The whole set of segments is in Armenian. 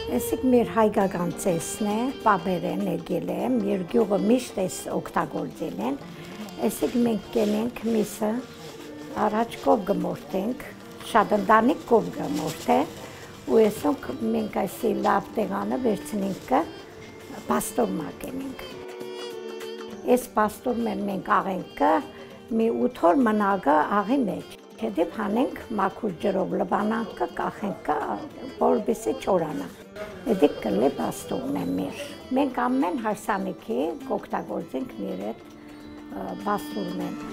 Էսիկ մեր հայկական ծեսն է, պաբերեն եկել է, մեր գյուղը միշտ էս օգտագործել են։ Էսիկ մենք կենենք միսը, առաջ կով գմորտենք, շատ ընտանիք կով գմորտ է, ու էսոնք մենք այսի լավ տեղանը վերցնենք կը պաստորմա կենենք։ Էս պաստորմեն մենք աղենք կը, մի 8 օր մնագը աղի մեջ։ Հետև հանենք մաքուր ջրով լվանանք կը, կախենք կը, որպեսի չորանա։ Էդիկ կլե պաստորն է մեր։ Մենք ամեն հարսանիքի կօգտագործենք մեր այդ պաստորն են։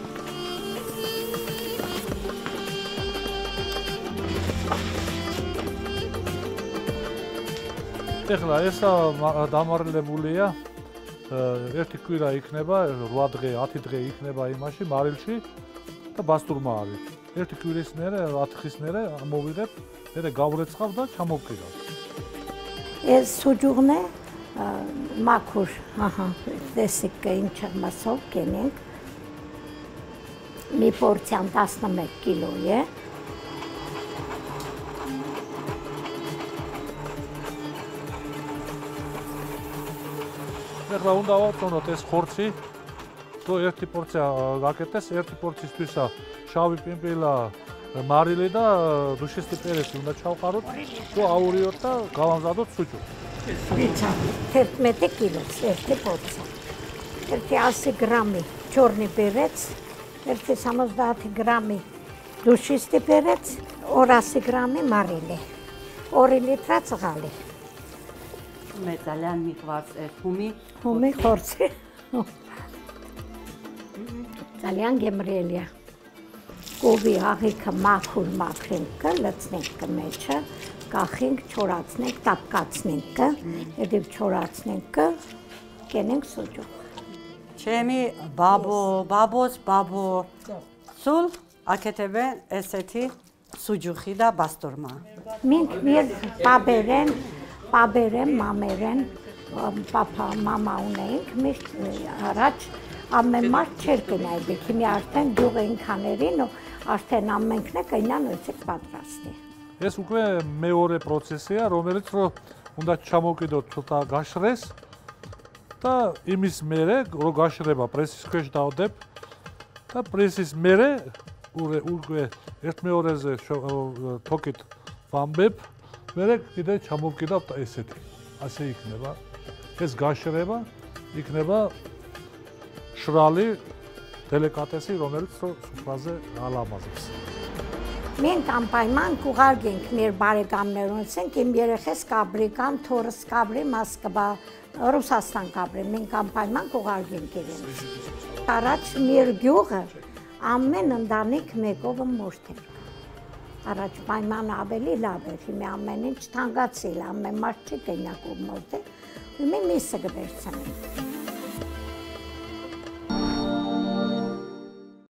Ეხლა ესა დამარილებულია ერთი კვირა იქნება 8 დღე 10 დღე იქნება იმაში მარილში და ბასტურმა არის ერთი კვირის მერე 10 დღის მერე მოვიღებ მე გავრეცხავ და ჩამოვყიდავ ეს სუჯუღն է մաքուր տեսեք ինչ մասով կենենք մի պորցիան 11 կիլո է ეხლა უნდა ავწონოთ ეს ხორცი, რომ ერთი პორცია გაკეთდეს, ერთი პორციისთვისა შავი პიმპილა, მარილი და დუშისტი პერესი უნდა ჩავყაროთ, რომ აურიოთ და გავამზადოთ სუჯუ. Ვიცა, 11 კილოს ერთი პორცია. ერთი 100 გრამი ჩორნი პერეც, ერთი 70 გრამი დუშისტი პერეც, 200 გრამი მარილი, 2 ლიტრა წყალი. მე ძალიან მიყვარს ხუმი. Ხუმი ხორცი. ძალიან გემრიელია. Կովի աղիքը մաքուր մաքրենք, լցնենք մեջը, կախենք, չորացնենք, տապկացնենք, հետև չորացնենք, կենենք սուջուղ։ Չեմի բաբոս, սուլ ակետևեն էսեթի սուջուխի դա բաստորմա։ Մենք մեր պաբերեն, մամերեն, պապա, մամա ունեինք, միշտ առաջ ամեն մարդ չեր կնայ, հիմի արդեն գյուղ էինք աներին ու արդեն ամենքն է կայնան ոցեք պատրաստի։ ეს უკვე მეორე პროცესია, რომელიც უნდა ჩამოვყიდოთ ცოტა გაშრეს და იმის მერე, რომ გაშრება პრესის ქვეშ დავდებ და პრესის მერე უკვე ერთ-მეორეზე თოკით ვამბებ, მერე კიდე ჩამოვყიდავ ესეთი. ასე იქნება. ეს გაშრება იქნება შრალი დელიკატესი, რომელიც სუფრაზე ალამაზებს. Մենք անպայման կուղարկենք մեր բարեկամներոնցենք, իմ երեխես կաբրի կամ թորս կաբրի, մաս կբա Ռուսաստան կաբրի, մենք անպայման կուղարկենք իրենց։ Առաջ մեր գյուղը ամեն ընտանիք մեկով մորթ էր։ Առաջ պայմանը ավելի լավ էր, հիմի ամեն ինչ թանկացել, ամեն մարդ չի կենյակով մորթ է, հիմի միսը կվերցնենք։